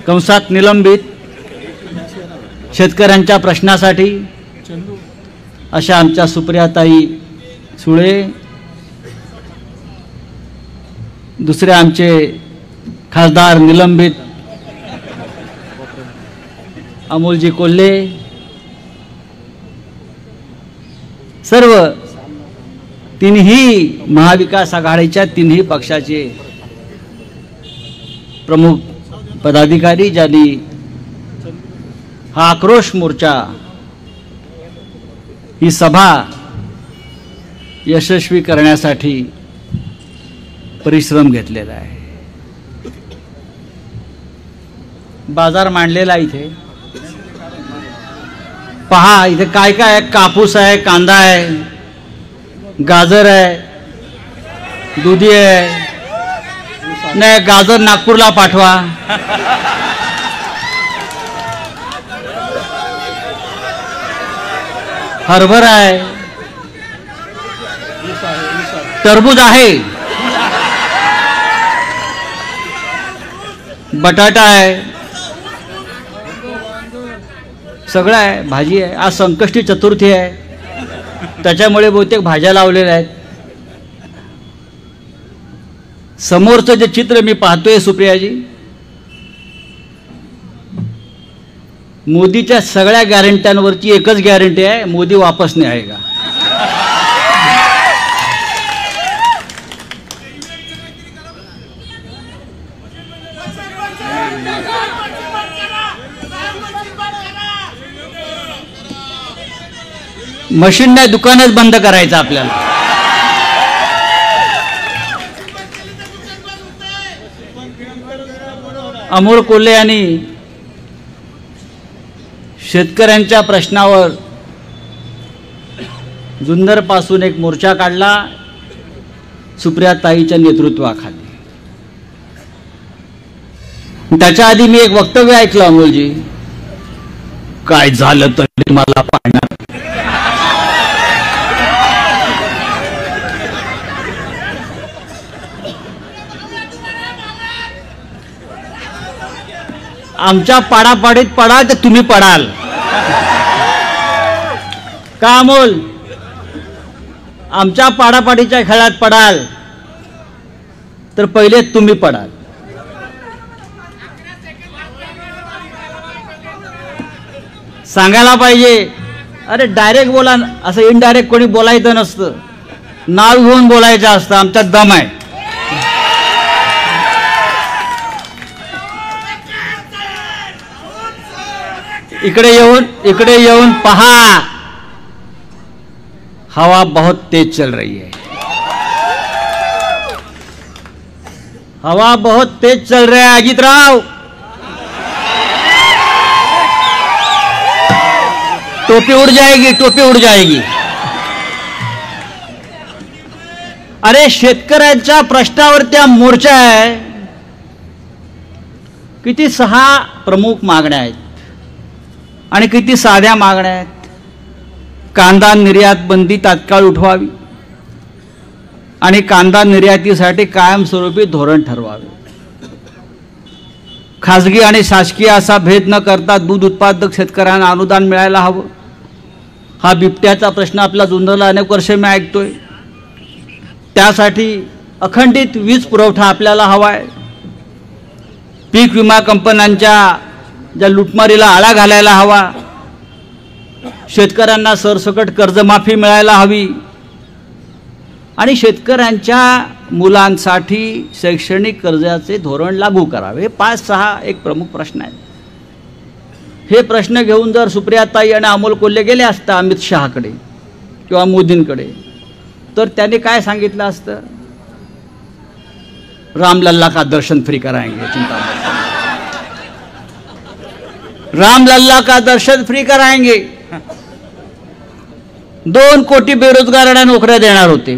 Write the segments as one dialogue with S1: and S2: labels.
S1: कंसात निलंबित शेतकऱ्यांच्या प्रश्नासाठी अशा आमच्या सुप्रियाताई सुळे, दुसरे आमचे खासदार निलंबित अमोलजी कोल्हे, सर्व तिन्ही महाविकास आघाडीच्या तिन्ही पक्षाचे प्रमुख पदाधिकारी ज्यांनी हा आक्रोश मोर्चा, ही सभा यशस्वी करण्यासाठी परिश्रम घेतलेला आहे. बाजार मांडलेला इथे पहा, इथे काय काय आहे. कापूस आहे, कांदा आहे, गाजर आहे, दुधी आहे. नाही, गाजर नागपूरला पाठवा. हरभरा आहे, टरबूज आहे, बटाटा आहे, सगळं आहे, भाजी आहे. आज संकष्टी चतुर्थी आहे, त्याच्यामुळे बहुतेक भाज्या लावलेल्या आहेत. समोरचं जे चित्र मी पाहतोय सुप्रियाजी, मोदीच्या सगळ्या गॅरंट्यांवरची एकच गॅरंटी आहे, मोदी वापस नाही आएगा. मशीन नाही, दुकानच बंद करायचं आपल्याला. अमोल कोल्हे यांनी शेतकऱ्यांच्या प्रश्नावर जुन्नरपासून एक मोर्चा काढला सुप्रियाताईच्या नेतृत्वाखाली. त्याच्या आधी मी एक वक्तव्य ऐकलं अमोलजी, काय झालं तरी मला पाहणार. आमच्या पाडापाडीत पडा तर तुम्ही पडाल का अमोल? आमच्या पाडापाडीच्या खेळात पडाल तर पहिले तुम्ही पडाल. सांगायला पाहिजे, अरे डायरेक्ट बोला, असं इनडायरेक्ट कोणी बोलायचं नसतं, नाव घेऊन बोलायचं असतं. आमच्यात दम आहे. इकडे येऊन पहा, हवा बहुत तेज चल रही है. हवा बहुत तेज चल रहा है अजितराव. टोपी उड़ जाएगी, टोपी उड़ जाएगी. अरे शेतकऱ्यांच्या प्रश्नावर त्या मोर्चा आहे. किती 6 प्रमुख मागण्या आहेत आणि किती साध्या मागण्या आहेत. कांदा निर्यात बंदी तात्काळ उठवावी आणि कांदा निर्यातीसाठी कायमस्वरूपी धोरण ठरवावे. खासगी आणि शासकीय असा भेद न करता दूध उत्पादक शेतकऱ्यांना अनुदान मिळायला हवं. हा बिबट्याचा प्रश्न आपला जुन्नरला अनेक वर्ष मी ऐकतोय. त्यासाठी अखंडित वीज पुरवठा आपल्याला हवा आहे. पीक विमा कंपन्यांच्या ज्या लुटमारीला आळा घालायला हवा. शेतकऱ्यांना सरसकट कर्जमाफी मिळायला हवी आणि शेतकऱ्यांच्या मुलांसाठी शैक्षणिक कर्जाचे धोरण लागू करावे. 5-6 एक प्रमुख प्रश्न आहेत. हे प्रश्न घेऊन जर सुप्रियाताई आणि अमोल कोल्हे गेले असता अमित शहाकडे किंवा मोदींकडे, तर त्यांनी काय सांगितलं असतं? रामलल्ला का दर्शन फ्री कराएंगे, चिंता मत. रामलल्ला का दर्शन फ्री कराएंगे. 2 कोटी बेरोजगारांना नोकऱ्या देणार होते.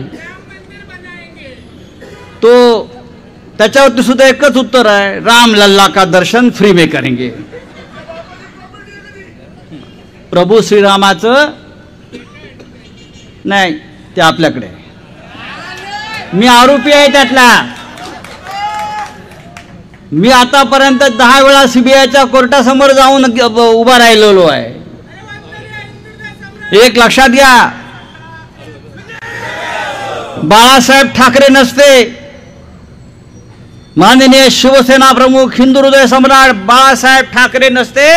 S1: तो त्याच्यावरती सुद्धा एकच उत्तर आहे, रामलल्ला का दर्शन फ्री में करेंगे. प्रभू श्रीरामाचं नाही, ते आपल्याकडे. मी आरोपी आहे त्यातला. मी आतापर्यंत 10 वेळा सीबीआयच्या कोर्टासमोर जाऊन उभा राहिलेलो आहे. एक लक्षात घ्या, बाळासाहेब ठाकरे नसते, माननीय शिवसेना प्रमुख हिंदू हृदय सम्राट बाळासाहेब ठाकरे नसते,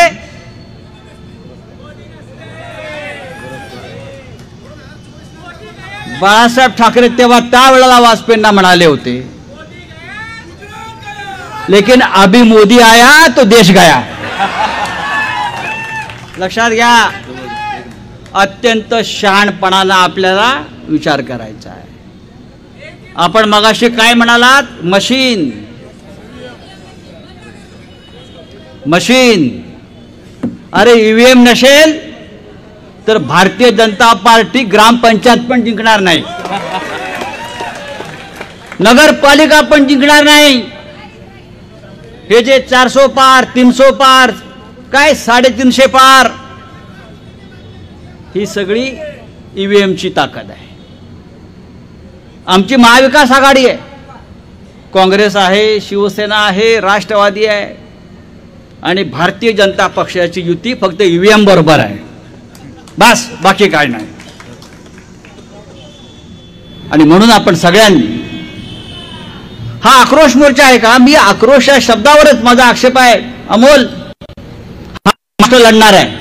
S1: बाळासाहेब ठाकरे तेव्हा त्यावेळेला वाजपेयींना म्हणाले होते, लेकिन अभी मोदी आया तो देश गया. लक्षात घ्या, अत्यंत शहाणपणाला आपल्याला विचार करायचा आहे. आपण मगाशी काय म्हणालात? मशीन. अरे ईव्हीएम नसेल तर भारतीय जनता पार्टी ग्रामपंचायत पण जिंकणार नाही, नगरपालिका पण जिंकणार नाही. हे जे 400 पार, 300 पार, काय 350 पार, ही सगळी ईव्हीएमची ताकद आहे. आमची महाविकास आघाडी आहे, काँग्रेस आहे, शिवसेना आहे, राष्ट्रवादी आहे आणि भारतीय जनता पक्षाची युती फक्त ईव्हीएम बरोबर आहे, बस, बाकी काय नाही. आणि म्हणून आपण सगळ्यांनी, हा आक्रोश मोर्चा आहे का? मी आक्रोश या शब्दावरच माझा आक्षेप आहे. अमोल हा लढणार आहे,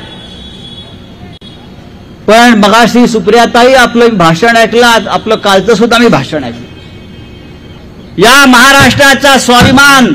S1: पण मगाशी सुप्रियाताई आपलं भाषण ऐकलं, आपलं कालचं सुद्धा मी भाषण ऐकलं. या महाराष्ट्राचा स्वाभिमान,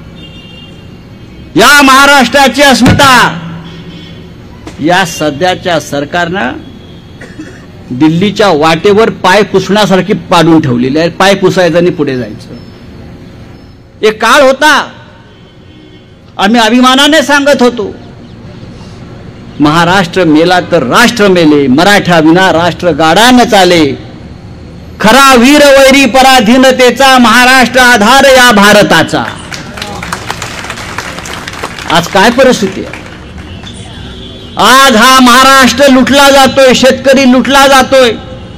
S1: या महाराष्ट्राची अस्मिता या सध्याच्या सरकारनं दिल्लीच्या वाटेवर पाय पुसण्यासारखी पाडून ठेवलेली आहे. पाय पुसायचं आणि पुढे जायचं. एक काळ होता, आम्ही अभिमानाने सांगत होतो, महाराष्ट्र मेला तर राष्ट्र मेले, मराठा विना राष्ट्र गाडा न चाले, खरा वीर वैरी पराधीनतेचा, महाराष्ट्र आधार या भारताचा. आज काय परिस्थिती आहे? आज हा महाराष्ट्र लुटला जातोय, शेतकरी लुटला जातोय,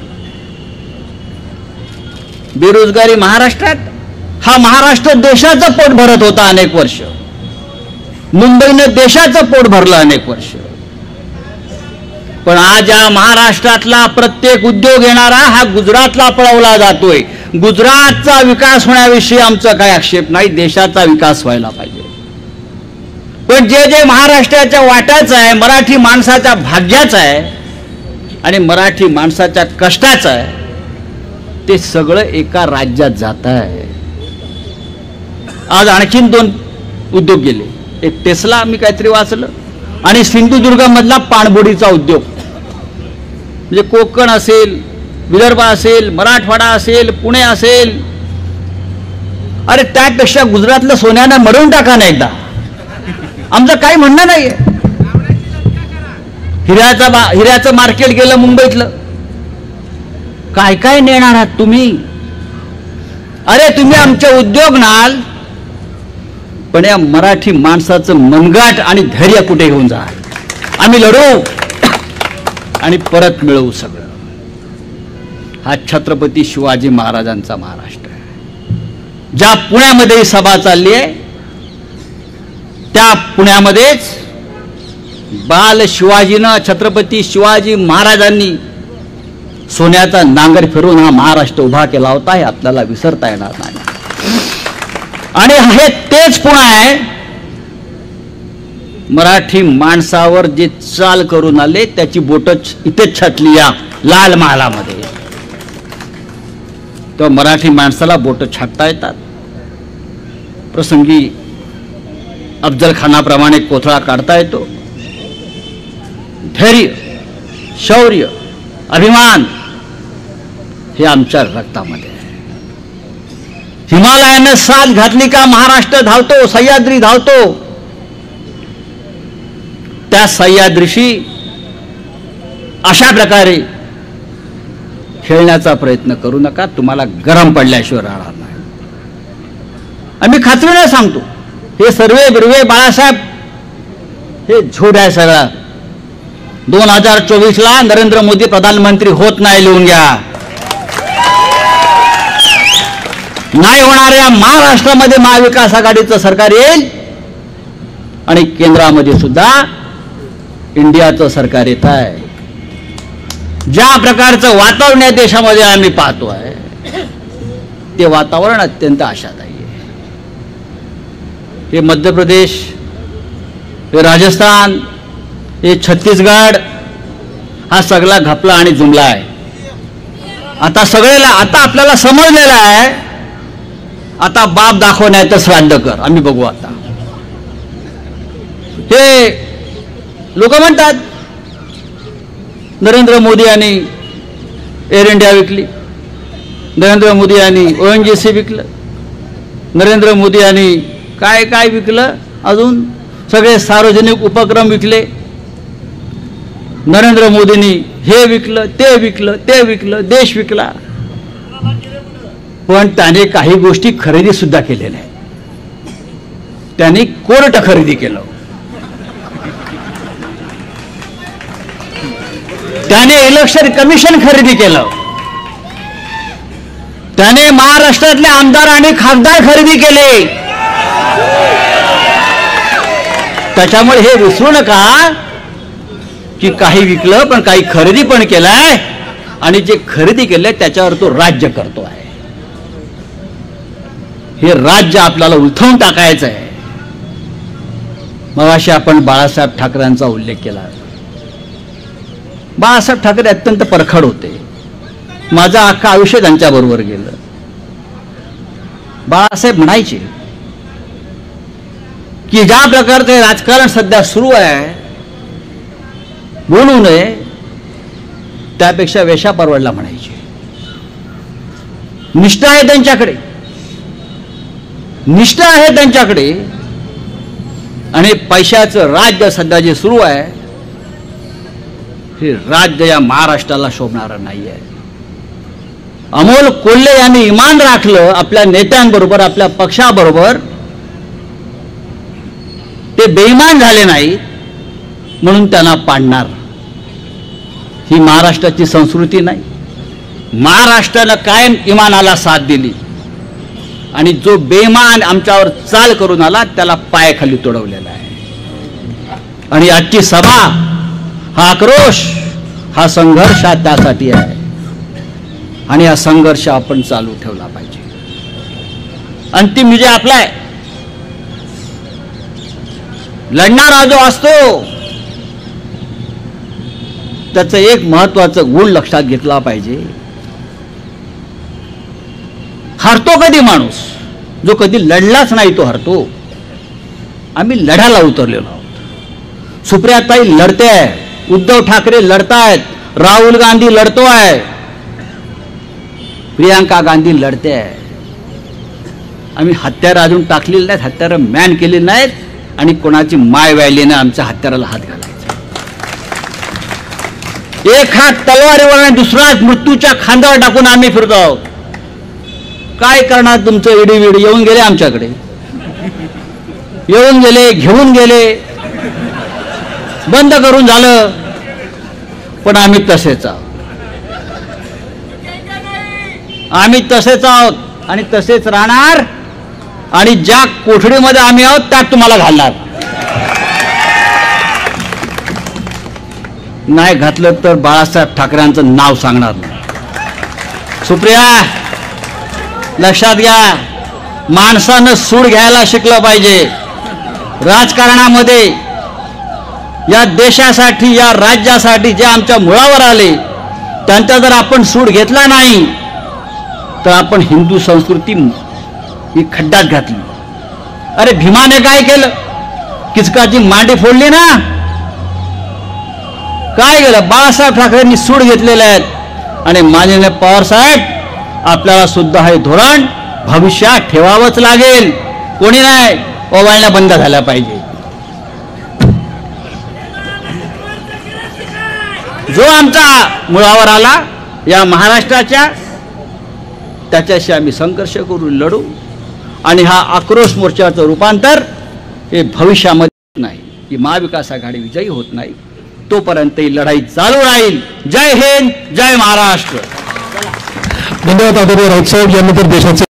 S1: बेरोजगारी महाराष्ट्रात. हा महाराष्ट्र देशाचं पोट भरत होता अनेक वर्ष, मुंबईनं देशाचं पोट भरलं अनेक वर्ष, पण आज या महाराष्ट्रातला प्रत्येक उद्योग येणारा हा गुजरातला पळवला जातोय. गुजरातचा विकास होण्याविषयी आमचा काही आक्षेप नाही, देशाचा विकास व्हायला पाहिजे. पण जे जे महाराष्ट्राच्या वाट्याचं आहे, मराठी माणसाच्या भाग्याचं आहे आणि मराठी माणसाच्या कष्टाचं आहे, ते सगळं एका राज्यात जात आहे. आज आणखीन 2 उद्योग गेले, एक टेस्ला मी काहीतरी वाचलं, आणि सिंधुदुर्ग मधला पाणबुडीचा उद्योग. म्हणजे कोकण असेल, विदर्भ असेल, मराठवाडा असेल, पुणे असेल, अरे त्यापेक्षा गुजरातलं सोन्यानं मरवून टाका ना एकदा. आमचं काही म्हणणं नाहीये. हिऱ्याचं मार्केट गेलं मुंबईतलं, काय काय नेणार आहात तुम्ही? अरे तुम्ही आमचे उद्योग नाल, पण या मराठी माणसाचं मनगाट आणि धैर्य कुठे घेऊन जा. आम्ही लढू आणि परत मिळवू सगळं. हा छत्रपती शिवाजी महाराजांचा महाराष्ट्र आहे. ज्या पुण्यामध्ये सभा चालली आहे, त्या पुण्यामध्येच बाल शिवाजीनं, छत्रपती शिवाजी महाराजांनी सोन्याचा नांगर फिरून हा महाराष्ट्र उभा केला होता. हे आपल्याला विसरता येणार नाही. आणि हे तेच पुणे आहे, मराठी माणसावर जे चाल करून आले त्याची बोटं इथेच छाटली या लाल महालामध्ये. तर मराठी माणसाला बोटं छाटता येतात. प्रसंगी अफजल खानाप्रमाणे कोथळा काढता येतो. धैर्य, शौर्य, अभिमान हे आमच्या रक्तामध्ये आहे. हिमालयाने साथ घातली का महाराष्ट्र धावतो, सह्याद्री धावतो. त्या सह्याद्रीशी अशा प्रकारे खेळण्याचा प्रयत्न करू नका, तुम्हाला गरम पडल्याशिवाय राहणार नाही. आम्ही खात्रीने सांगतो, हे सर्वे बिर्वे बाळासाहेब हे झोड आहे सगळा. 2024ला नरेंद्र मोदी प्रधानमंत्री होत नाही, लिहून घ्या. नाही होणाऱ्या महाराष्ट्रामध्ये महाविकास आघाडीचं सरकार येईल आणि केंद्रामध्ये सुद्धा इंडियाचं सरकार येत आहे. ज्या प्रकारचं वातावरण या देशामध्ये आम्ही पाहतो आहे ते वातावरण अत्यंत आशादायी आहे. हे मध्य प्रदेश, हे राजस्थान, हे छत्तीसगड हा सगळा घपला आणि जुमला आहे. आता आपल्याला समजलेलं आहे. आता बाप दाखवण्याचं श्राद्ध कर, आम्ही बघू. आता हे लोक म्हणतात नरेंद्र मोदी यांनी एअर इंडिया विकली, नरेंद्र मोदी यांनी ONGC विकलं, नरेंद्र मोदी यांनी काय काय विकलं, अजून सगळे सार्वजनिक उपक्रम विकले. नरेंद्र मोदींनी हे विकलं, ते विकलं, ते विकलं, देश विकला. पण त्याने काही गोष्टी खरेदी सुद्धा केलेल्या आहेत. त्यांनी कोर्ट खरेदी केलं, त्याने इलेक्शन कमिशन खरेदी केलं, त्याने महाराष्ट्रातले आमदार आणि खासदार खरेदी केले. त्याच्यामुळे हे विसरू नका की काही विकलं पण काही खरेदी पण केलाय आणि जे खरेदी केलंय त्याच्यावर तो राज्य करतो आहे. हे राज्य आपल्याला उलथवून टाकायचं आहे. मगाशी आपण बाळासाहेब ठाकरेंचा उल्लेख केला. बाळासाहेब ठाकरे अत्यंत परखड होते. माझं अख्खं आयुष्य त्यांच्याबरोबर गेलं. बाळासाहेब म्हणायचे की ज्या प्रकारचे राजकारण सध्या सुरू आहे, बोलू नये त्यापेक्षा वेशा परवडला म्हणायचे. निष्ठा आहे त्यांच्याकडे, निष्ठा आहे त्यांच्याकडे. आणि पैशाचं राज्य सध्या जे सुरू आहे हे राज्य या महाराष्ट्राला शोभणारं नाही आहे. अमोल कोल्हे यांनी इमान राखलं आपल्या नेत्यांबरोबर, आपल्या पक्षाबरोबर. ते बेईमान झाले नाहीत म्हणून त्यांना पाडणार, ही महाराष्ट्राची संस्कृती नाही. महाराष्ट्रानं कायम इमानाला साथ दिली आणि जो बेईमान आमच्यावर चाल करून आला त्याला पायाखाली तोडवलेला आहे. आणि आजची सभा, हा आक्रोश, हा संघर्ष त्यासाठी आहे. आणि हा संघर्ष आपण चालू ठेवला पाहिजे. अंतिम विजय आपला आहे. लढणारा जो असतो त्याचं एक महत्वाचं गुण लक्षात घेतला पाहिजे. हरतो कधी माणूस जो कधी लढलाच नाही तो हरतो. आम्ही लढायला उतरलेलो आहोत. सुप्रियाताई लढते आहे, उद्धव ठाकरे लढतायत, राहुल गांधी लढतोय, प्रियांका गांधी लढते आहे. आम्ही हत्यारं अजून टाकलेली नाहीत, हत्यारं मॅन केलेली नाहीत आणि कोणाची माय व्यायलीनं आमच्या हत्याराला हात घालायचा. एक हात तलवारीवर आणि दुसरा मृत्यूच्या खांद्यावर टाकून आम्ही फिरतो आहोत. काय करणार तुमचं इडीविड? येऊन गेले आमच्याकडे, येऊन गेले, घेऊन गेले, बंद करून झालं. पण आम्ही तसेच आहोत, आम्ही तसेच आहोत आणि तसेच राहणार. आणि ज्या कोठडीमध्ये आम्ही आहोत त्यात तुम्हाला घालणार. नाही घातलं तर बाळासाहेब ठाकरेंचं नाव सांगणार नाही. सुप्रिया, लक्षात घ्या, माणसानं सूड घ्यायला शिकलं पाहिजे. राजकारणामध्ये या देशासाठी, या राज्यासाठी जे आमच्या मुळावर आले त्यांचा जर आपण सूड घेतला नाही तर आपण हिंदू संस्कृती ही खड्ड्यात घातली. अरे भीमाने काय केलं? किचकाची मांडी फोडली ना. काय केलं? बाळासाहेब ठाकरेंनी सूड घेतलेले आहेत. आणि माननीय पवार साहेब, आपल्याला सुद्धा हे धोरण भविष्यात ठेवावंच लागेल. कोणी नाही ओवाळण्या बंद झाल्या पाहिजे. जो आमचा मुळावर आला या महाराष्ट्राच्या, त्याच्याशी आम्ही संघर्ष करू, लढू. आणि हा आक्रोश मोर्चाचं रूपांतर हे भविष्यामध्ये नाही, ही महाविकास आघाडी विजयी होत नाही तोपर्यंत ही लढाई चालू राहील. जय हिंद, जय महाराष्ट्र.
S2: धन्यवाद आदरणीय राऊत साहेब. यानंतर देशाचे